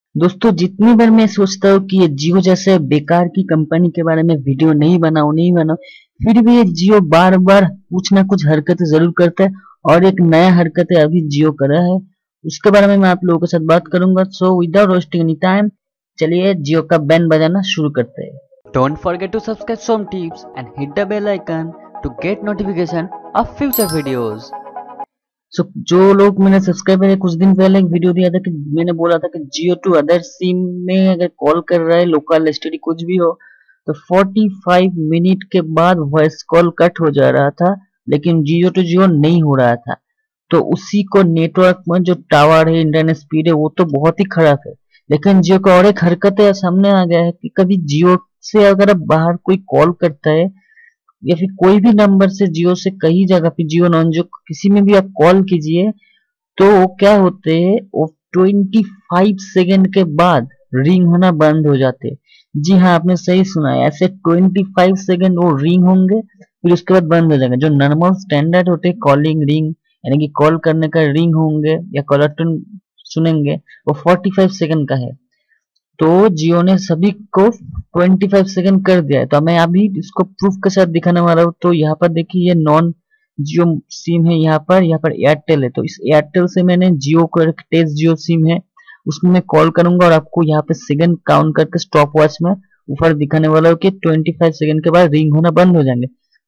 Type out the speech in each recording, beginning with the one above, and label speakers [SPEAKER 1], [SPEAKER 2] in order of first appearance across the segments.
[SPEAKER 1] दोस्तों जितनी बार मैं सोचता हूँ कि ये जियो जैसे बेकार की कंपनी के बारे में वीडियो नहीं बनाऊं, फिर भी ये जियो बार बार कुछ ना कुछ हरकतें जरूर करता है। और एक नया हरकत है अभी जियो कर रहा है, उसके बारे में मैं आप लोगों के साथ बात करूंगा। So without wasting any time, चलिए जियो का बैन बजाना शुरू करते हैं।
[SPEAKER 2] Don't forget to subscribe some tips and hit the bell icon to get notification of future videos.
[SPEAKER 1] सो जो लोग मैंने सब्सक्राइबर है, कुछ दिन पहले एक वीडियो दिया था कि मैंने बोला था कि जियो टू अदर सिम में अगर कॉल कर रहा है, लोकल एसटीडी कुछ भी हो, तो 45 मिनट के बाद वॉइस कॉल कट हो जा रहा था, लेकिन जियो टू जियो नहीं हो रहा था। तो उसी को नेटवर्क में जो टावर है, इंटरनेट स्पीड है, वो तो बहुत ही खराब है। लेकिन जियो का और एक हरकत है सामने आ गया है कि कभी जियो से अगर आप बाहर कोई कॉल करता है या फिर कोई भी नंबर से जियो से कहीं जगह पे, जियो नॉन जियो किसी में भी आप कॉल कीजिए, तो क्या होते हैं वो 25 सेकंड के बाद रिंग होना बंद हो जाते हैं। जी हाँ, आपने सही सुना है, ऐसे 25 सेकंड वो रिंग होंगे, फिर उसके बाद बंद हो जाएंगे। जो नॉर्मल स्टैंडर्ड होते हैं कॉलिंग रिंग, यानी कि कॉल करने का रिंग होंगे या कॉलर टोन सुनेंगे, वो 45 सेकंड का है। तो जियो ने सभी को 25 सेकंड कर दिया है। तो मैं अभी इसको प्रूफ के साथ दिखाने वाला हूँ। तो यहाँ पर देखिए, ये नॉन जियो सिम है, यहाँ पर एयरटेल है। तो इस एयरटेल से मैंने जियो को, एक टेस्ट जियो सिम है, उसमें मैं कॉल करूंगा और आपको यहाँ पे सेकंड काउंट करके स्टॉप वॉच में ऊपर दिखाने वाला हूँ कि 25 सेकंड के बाद रिंग होना बंद हो जाएंगे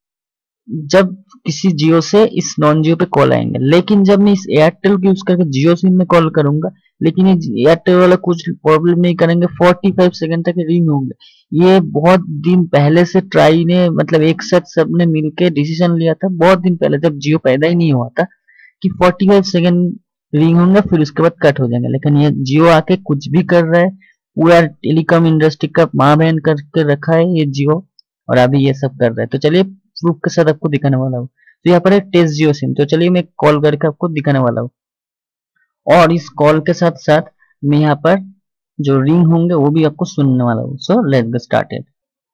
[SPEAKER 1] जब किसी जियो से इस नॉन जियो पे कॉल आएंगे। लेकिन जब मैं इस एयरटेल को यूज करके जियो सिम में कॉल करूंगा, लेकिन ये एयरटेल वाला कुछ प्रॉब्लम नहीं करेंगे, 45 सेकंड तक रिंग होंगे। ये बहुत दिन पहले से ट्राई ने, मतलब एक साथ सबने मिलके डिसीजन लिया था, बहुत दिन पहले जब जियो पैदा ही नहीं हुआ था, कि 45 सेकंड रिंग होंगे फिर उसके बाद कट हो जाएंगे। लेकिन ये जियो आके कुछ भी कर रहा है, पूरा टेलीकॉम इंडस्ट्री का माँ बहन करके रखा है ये जियो, और अभी ये सब कर रहा है। तो चलिए प्रूफ के साथ आपको दिखाने वाला हूँ। तो यहाँ पर है टेस्ट जियो सिम। तो चलिए मैं कॉल करके आपको दिखाने वाला हूँ, और इस कॉल के साथ साथ मैं यहाँ पर जो रिंग होंगे वो भी आपको सुनने वाला हूँ। So let's get started.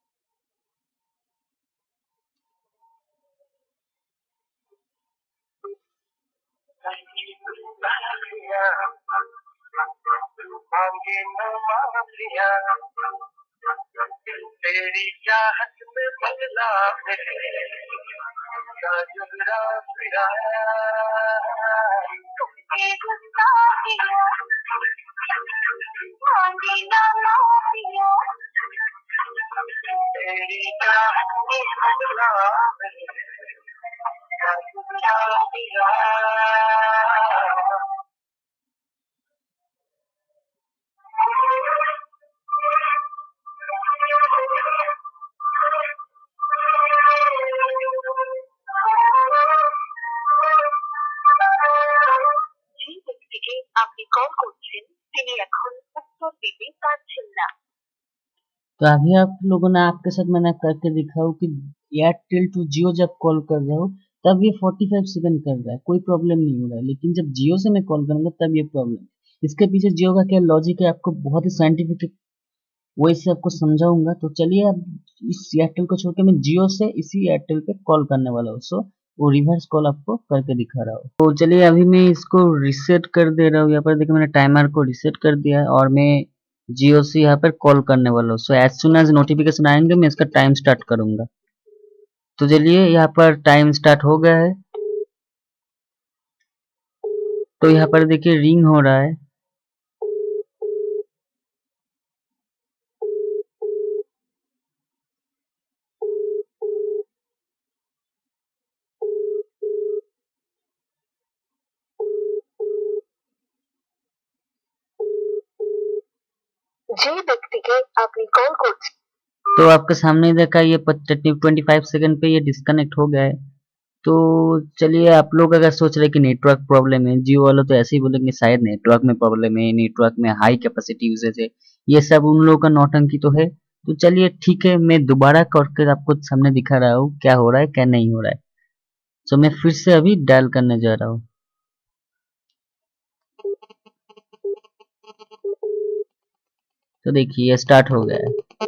[SPEAKER 1] तेरी चाहत में बदला যে ব্যক্তিকে আপনি কল করছেন তিনি এখন উত্তর দিতে পারছেন না। तो अभी आप लोगों ने, आपके साथ मैंने करके दिखाऊं कि एयरटेल टू जियो जब कॉल कर रहा हूँ तब ये 45 सेकंड कर रहा है, कोई प्रॉब्लम नहीं हो रहा है। लेकिन जब जियो से मैं कॉल करूंगा तब ये प्रॉब्लम। इसके पीछे जियो का क्या लॉजिक है, आपको बहुत ही साइंटिफिक वो इससे आपको समझाऊंगा। तो चलिए अब इस एयरटेल को छोड़ के मैं जियो से इसी एयरटेल पे कॉल करने वाला हूँ। सो वो रिवर्स कॉल आपको करके दिखा रहा हूँ। तो चलिए अभी मैं इसको रिसेट कर दे रहा हूँ। यहाँ पर देखिए मैंने टाइमर को रिसेट कर दिया है, और मैं जियो से यहाँ पर कॉल करने वाला हूँ। So as soon as notification आएंगे मैं इसका टाइम स्टार्ट करूंगा। तो चलिए यहाँ पर टाइम स्टार्ट हो गया है। तो यहाँ पर देखिए रिंग हो रहा है।
[SPEAKER 2] যে ব্যক্তিকে আপনি কল করছেন
[SPEAKER 1] तो आपके सामने देखा ये 25 सेकंड पे ये डिस्कनेक्ट हो गया है। तो चलिए, आप लोग अगर सोच रहे कि नेटवर्क प्रॉब्लम है, जियो वालों तो ऐसे ही बोलेंगे शायद नेटवर्क में प्रॉब्लम है, नेटवर्क में हाई कैपेसिटी यूजेज है, ये सब उन लोगों का नौटंकी तो है। तो चलिए ठीक है, मैं दोबारा करके आपको सामने दिखा रहा हूँ क्या हो रहा है क्या नहीं हो रहा है। तो मैं फिर से अभी डायल करने जा रहा हूँ। तो देखिए ये स्टार्ट हो गया है।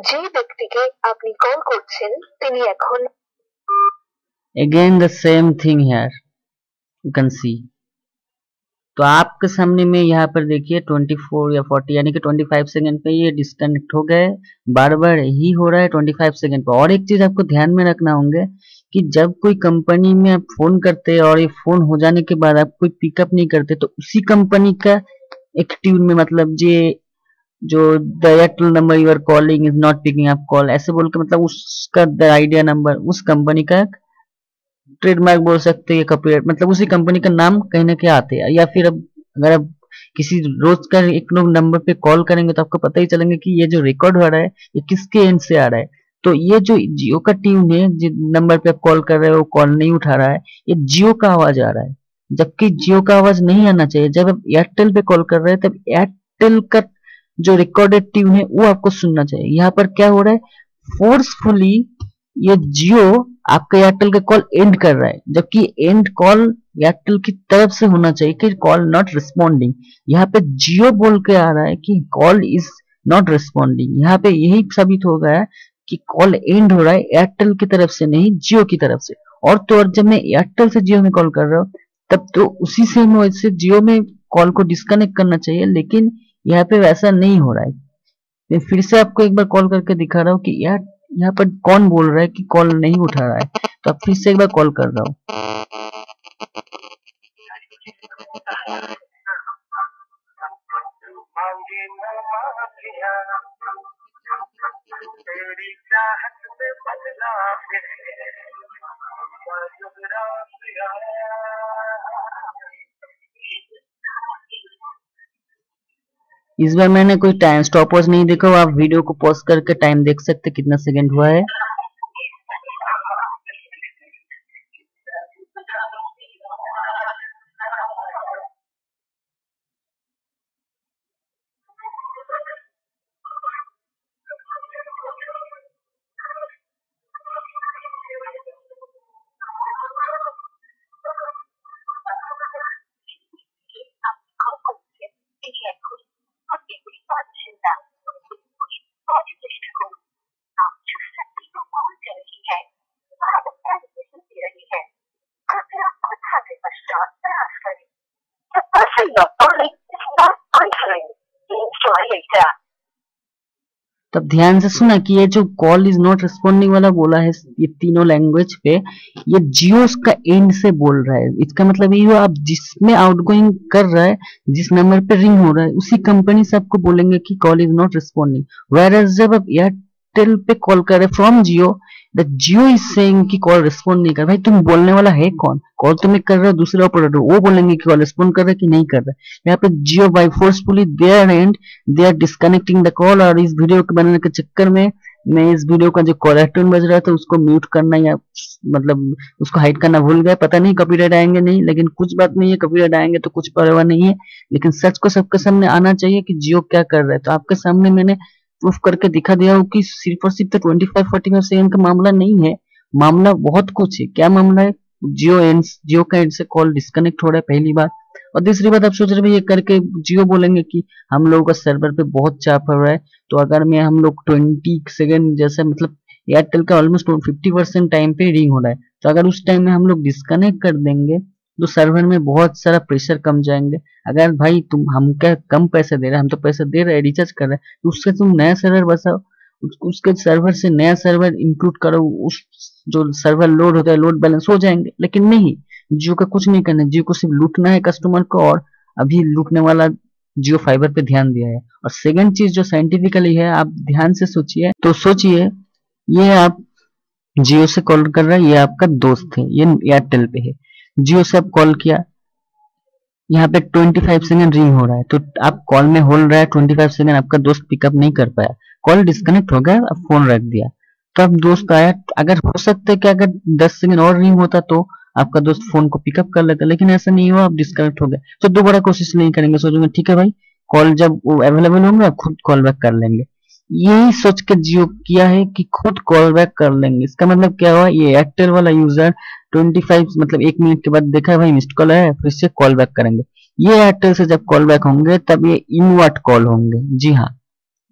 [SPEAKER 3] যে ব্যক্তিকে আপনি কল করছেন তিনি এখন
[SPEAKER 1] Again the same thing here, you can see. तो आपके सामने में यहाँ पर देखिए 24 या 40 यानी कि 25 सेकंड पे ये डिस्कनेक्ट हो गए। बार बार ही हो रहा है 25 सेकंड पे। और एक चीज आपको ध्यान में रखना होंगे कि जब कोई कंपनी में आप फोन करते हैं और ये फोन हो जाने के बाद आप कोई पिकअप नहीं करते तो उसी कंपनी का एक ट्यून में, मतलब जो the Airtel number you are calling is not picking up call, ऐसे बोल के मतलब उसका द आइडिया नंबर उस कंपनी का ट्रेडमार्क बोल सकते हैं, कॉपीराइट मतलब उसी कंपनी का नाम कहीं ना कहीं आते हैं। या फिर अब अगर आप किसी रोज का एक लोग नंबर पे कॉल करेंगे तो आपको पता ही चलेंगे कि ये जो रिकॉर्ड हो रहा है ये किसके एंड से आ रहा है। तो ये जो जियो का ट्यून है, जिस नंबर पे आप कॉल कर रहे हो वो कॉल नहीं उठा रहा है, ये जियो का आवाज आ रहा है, जबकि जियो का आवाज नहीं आना चाहिए। जब आप एयरटेल पे कॉल कर रहे हैं तब एयरटेल का जो रिकॉर्डेड ट्यून है वो आपको सुनना चाहिए। यहाँ पर क्या हो रहा है, फोर्सफुली ये जियो आपका एयरटेल का कॉल एंड कर रहा है, जबकि एंड कॉल एयरटेल की तरफ से होना चाहिए कि कॉल नॉट रिस्पॉन्डिंग। यहाँ पे जियो बोल के आ रहा है कि कॉल इज नॉट रिस्पॉन्डिंग। यहाँ पे यही साबित हो गया है कि कॉल एंड हो रहा है एयरटेल की तरफ से, नहीं जियो की तरफ से। और तो और जब मैं एयरटेल से जियो में कॉल कर रहा हूँ तब तो उसी सेम वजह जियो में कॉल को डिस्कनेक्ट करना चाहिए, लेकिन यहाँ पे वैसा नहीं हो रहा है। मैं फिर से आपको एक बार कॉल करके दिखा रहा हूँ कि यार यहाँ पर कौन बोल रहा है कि कॉल नहीं उठा रहा है। तो अब फिर से एक बार कॉल कर रहा हूँ। इस बार मैंने कोई टाइम स्टॉप वॉच नहीं देखा, आप वीडियो को पॉज करके टाइम देख सकते कितना सेकंड हुआ है। तब ध्यान से सुना कि ये जो कॉल इज नॉट रिस्पॉन्डिंग वाला बोला है ये तीनों लैंग्वेज पे, ये जियो का एंड से बोल रहा है। इसका मतलब ये हुआ आप जिसमें आउटगोइंग कर रहा है, जिस नंबर पे रिंग हो रहा है उसी कंपनी से आपको बोलेंगे कि call is not responding. Whereas जब आप एयरटेल पे कॉल कर रहे from Jio, the Jio is saying कि कॉल रिस्पॉन्ड नहीं कर भाई, तुम बोलने वाला है कौन? कॉल तुम्हें कर रहे हो दूसरे ऑपरेटर, वो बोलेंगे कि कॉल रिस्पॉन्ड कर रहा है कि नहीं कर रहा है। यहाँ पे Jio by forcefully there and they are disconnecting the call. और इस वीडियो के बनाने के चक्कर में मैं इस वीडियो का जो कॉलर ट्यून बज रहा था उसको म्यूट करना या मतलब उसको हाइड करना भूल गया। पता नहीं कॉपीराइट आएंगे नहीं, लेकिन कुछ बात नहीं है, कॉपीराइट आएंगे तो कुछ परवाह नहीं है, लेकिन सच को सबके सामने आना चाहिए कि जियो क्या कर रहा है। तो आपके सामने मैंने प्रूफ करके दिखा दिया हूँ कि सिर्फ और सिर्फ 25-45 सेकंड का मामला नहीं है, मामला बहुत कुछ है। क्या मामला है? जियो का एंड से कॉल डिस्कनेक्ट हो रहा है, पहली बात। और दूसरी बात, आप सोच रहे ये करके जियो बोलेंगे कि हम लोगों का सर्वर पे बहुत चाप हो रहा है, तो अगर मैं हम लोग 20 सेकंड जैसे मतलब एयरटेल का ऑलमोस्ट 50% टाइम पे रिंग हो रहा है, तो अगर उस टाइम में हम लोग डिस्कनेक्ट कर देंगे तो सर्वर में बहुत सारा प्रेशर कम जाएंगे। अगर भाई तुम हम क्या कम पैसे दे रहे हैं, हम तो पैसे दे रहे हैं, रिचार्ज कर रहे हैं, तो उससे तुम नया सर्वर बसाओ, उसके सर्वर से नया सर्वर इंक्लूड करो, उस जो सर्वर लोड होता है लोड बैलेंस हो जाएंगे। लेकिन नहीं, जियो का कुछ नहीं करना है, जियो को सिर्फ लूटना है कस्टमर को, और अभी लूटने वाला जियो फाइबर पे ध्यान दिया है। और सेकंड चीज जो साइंटिफिकली है, आप ध्यान से सोचिए, तो सोचिए ये आप जियो से कॉल कर रहा है, ये आपका दोस्त है, ये एयरटेल पे है, जियो से आप कॉल किया, यहाँ पे 25 सेकंड रिंग हो रहा है, तो आप कॉल में होल्ड रहा है 25 सेकंड, आपका दोस्त पिकअप नहीं कर पाया, कॉल डिस्कनेक्ट हो गया, आप फोन रख दिया, तो अब दोस्त आया, अगर हो सकता है कि अगर 10 सेकंड और रिंग होता तो आपका दोस्त फोन को पिकअप कर लेता, लेकिन ऐसा नहीं हुआ, आप डिस्कनेक्ट हो गए। तो दोबारा कोशिश नहीं करेंगे, सोचेंगे ठीक है भाई कॉल जब वो अवेलेबल होंगे आप खुद कॉल बैक कर लेंगे। यही सोच के जियो किया है कि खुद कॉल बैक कर लेंगे। इसका मतलब क्या हुआ, ये एयरटेल वाला यूजर 25 मतलब 1 मिनट के बाद देखा है भाई मिस्ड कॉल है, फिर से कॉल बैक करेंगे। ये एयरटेल से जब कॉल बैक होंगे तब ये इनवर्ट कॉल होंगे। जी हाँ,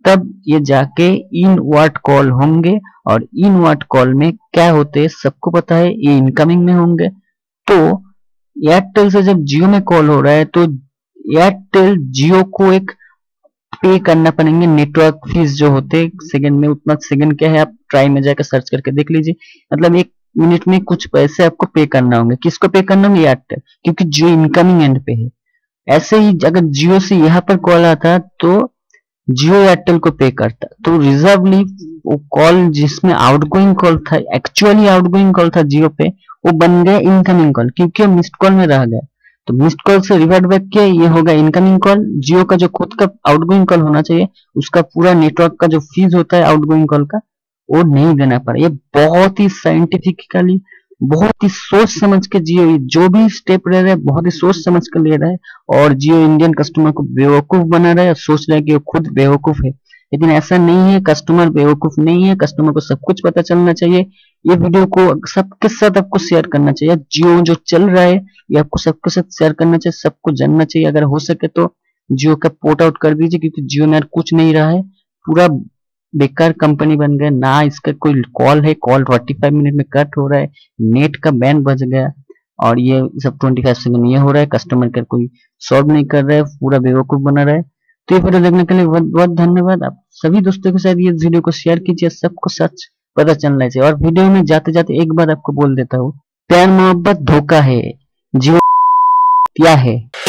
[SPEAKER 1] तब ये जाके इन वर्ड कॉल होंगे, और इन वर्ड कॉल में क्या होते हैं सबको पता है, ये इनकमिंग में होंगे। तो एयरटेल से जब जियो में कॉल हो रहा है तो एयरटेल जियो को एक पे करना पड़ेंगे नेटवर्क फीस जो होते हैं सेकंड में। उतना सेकंड क्या है आप ट्राई में जाकर सर्च करके देख लीजिए, मतलब 1 मिनट में कुछ पैसे आपको पे करना होंगे। किसको पे करना होंगे? एयरटेल, क्योंकि जियो इनकमिंग एंड पे है। ऐसे ही अगर जियो से यहाँ पर कॉल आता तो जियो एयरटेल को पे करता, तो रिजर्वली वो कॉल जिसमें आउटगोइंग कॉल था, एक्चुअली आउटगोइंग कॉल था जियो पे, वो बन गया इनकमिंग कॉल, क्योंकि वो मिस्ड कॉल में रह गया। तो मिस्ड कॉल से रिवर्ट बैक किया, ये होगा इनकमिंग कॉल। जियो का जो खुद का आउटगोइंग कॉल होना चाहिए, उसका पूरा नेटवर्क का जो फीस होता है आउटगोइंग कॉल का, वो नहीं देना पड़ा। ये बहुत ही साइंटिफिकली, बहुत ही सोच समझ के जियो जो भी स्टेप ले रहा है, बहुत ही सोच समझ के ले रहा है। और जियो इंडियन कस्टमर को बेवकूफ बना रहा है, सोच रहा है कि वो खुद बेवकूफ है, लेकिन ऐसा नहीं है। कस्टमर बेवकूफ नहीं है, कस्टमर को सब कुछ पता चलना चाहिए। ये वीडियो को सबके साथ आपको शेयर करना चाहिए। जियो जो चल रहा है ये आपको सबके साथ शेयर करना चाहिए, सबको जानना चाहिए। अगर हो सके तो जियो का पोर्ट आउट कर दीजिए, क्योंकि जियो में कुछ नहीं रहा है, पूरा बेकार कंपनी बन गया ना। इसका कोई कॉल है, कॉल 45 मिनट में कट हो रहा है, नेट का बैन बज गया, और ये सब 25 सेकंड ये हो रहा है, कस्टमर केयर कोई सॉल्व नहीं कर रहा है, पूरा बेवकूफ बना रहा है। तो ये वीडियो देखने के लिए बहुत बहुत धन्यवाद। आप सभी दोस्तों के साथ ये वीडियो को शेयर कीजिए, सबको सच पता चलना चाहिए। और वीडियो में जाते जाते एक बात आपको बोल देता हूँ, प्यार मोहब्बत धोखा है, जीवन क्या है।